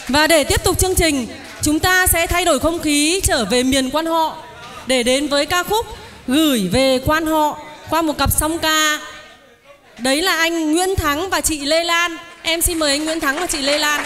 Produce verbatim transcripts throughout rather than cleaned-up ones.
Và để tiếp tục chương trình, chúng ta sẽ thay đổi không khí trở về miền quan họ để đến với ca khúc Gửi về quan họ qua một cặp song ca. Đấy là anh Nguyễn Thắng và chị Lê Lan. Em xin mời anh Nguyễn Thắng và chị Lê Lan.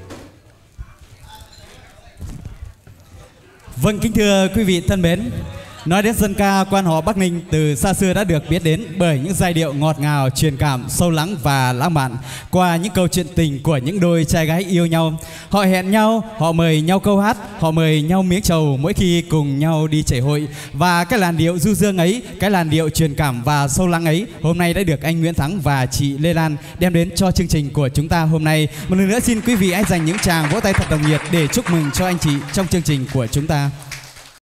Vâng, kính thưa quý vị thân mến, Nói đến dân ca quan họ Bắc Ninh từ xa xưa đã được biết đến bởi những giai điệu ngọt ngào, truyền cảm, sâu lắng và lãng mạn qua những câu chuyện tình của những đôi trai gái yêu nhau. Họ hẹn nhau, họ mời nhau câu hát, họ mời nhau miếng trầu mỗi khi cùng nhau đi chảy hội. Và cái làn điệu du dương ấy, cái làn điệu truyền cảm và sâu lắng ấy hôm nay đã được anh Nguyễn Thắng và chị Lê Lan đem đến cho chương trình của chúng ta hôm nay. Một lần nữa xin quý vị hãy dành những tràng vỗ tay thật nồng nhiệt để chúc mừng cho anh chị trong chương trình của chúng ta.